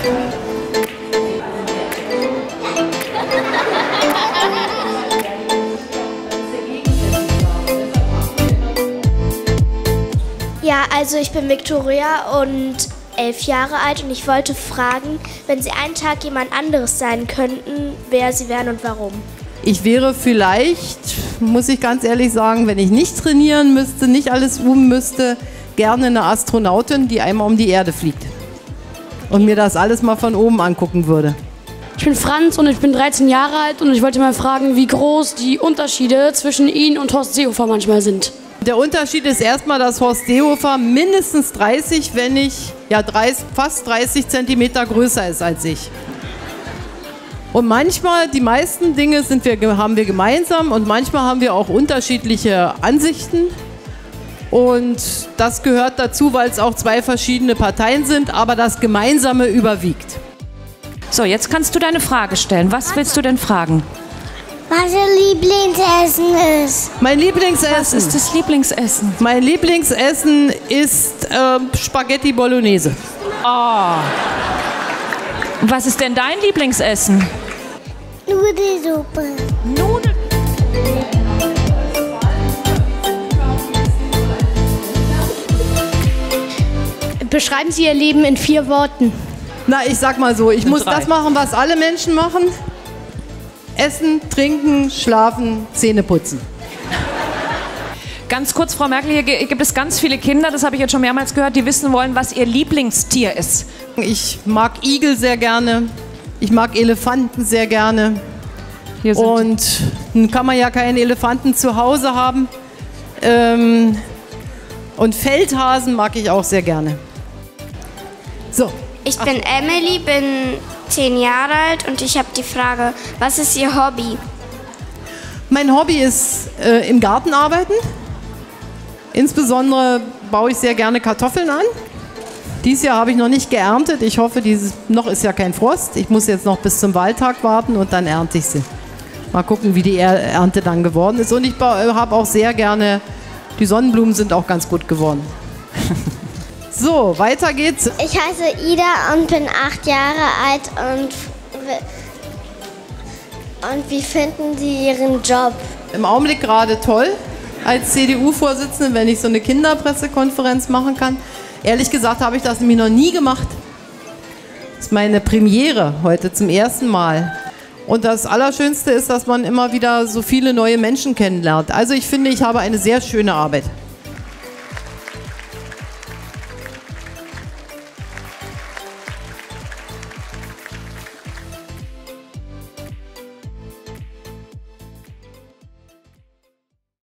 Ja, also ich bin Victoria und 11 Jahre alt und ich wollte fragen, wenn Sie einen Tag jemand anderes sein könnten, wer Sie wären und warum? Ich wäre vielleicht, muss ich ganz ehrlich sagen, wenn ich nicht trainieren müsste, nicht alles müsste, gerne eine Astronautin, die einmal um die Erde fliegt und mir das alles mal von oben angucken würde. Ich bin Franz und ich bin 13 Jahre alt und ich wollte mal fragen, wie groß die Unterschiede zwischen Ihnen und Horst Seehofer manchmal sind. Der Unterschied ist erstmal, dass Horst Seehofer mindestens 30, wenn nicht fast 30 Zentimeter größer ist als ich. Und manchmal, die meisten Dinge haben wir gemeinsam und manchmal haben wir auch unterschiedliche Ansichten. Und das gehört dazu, weil es auch zwei verschiedene Parteien sind, aber das Gemeinsame überwiegt. So, jetzt kannst du deine Frage stellen. Was willst du denn fragen? Was Ihr Lieblingsessen ist? Mein Lieblingsessen. Was ist das Lieblingsessen? Mein Lieblingsessen ist Spaghetti Bolognese. Oh. Was ist denn dein Lieblingsessen? Nudelsuppe. Nudeln. Beschreiben Sie Ihr Leben in 4 Worten. Na, ich sag mal so, ich muss 3. das machen, was alle Menschen machen. Essen, trinken, schlafen, Zähne putzen. Ganz kurz, Frau Merkel, hier gibt es ganz viele Kinder, das habe ich jetzt schon mehrmals gehört, die wissen wollen, was ihr Lieblingstier ist. Ich mag Igel sehr gerne. Ich mag Elefanten sehr gerne. Und nun kann man ja keinen Elefanten zu Hause haben. Und Feldhasen mag ich auch sehr gerne. So. Ich bin Emily, bin 10 Jahre alt und ich habe die Frage, was ist Ihr Hobby? Mein Hobby ist im Garten arbeiten. Insbesondere baue ich sehr gerne Kartoffeln an. Dieses Jahr habe ich noch nicht geerntet. Ich hoffe, noch ist ja kein Frost. Ich muss jetzt noch bis zum Wahltag warten und dann ernte ich sie. Mal gucken, wie die Ernte dann geworden ist. Und ich habe auch sehr gerne, die Sonnenblumen sind auch ganz gut geworden. So, weiter geht's. Ich heiße Ida und bin 8 Jahre alt und wie finden Sie Ihren Job? Im Augenblick gerade toll, als CDU-Vorsitzende, wenn ich so eine Kinderpressekonferenz machen kann. Ehrlich gesagt habe ich das nämlich noch nie gemacht. Das ist meine Premiere heute zum ersten Mal. Und das Allerschönste ist, dass man immer wieder so viele neue Menschen kennenlernt. Also ich finde, ich habe eine sehr schöne Arbeit.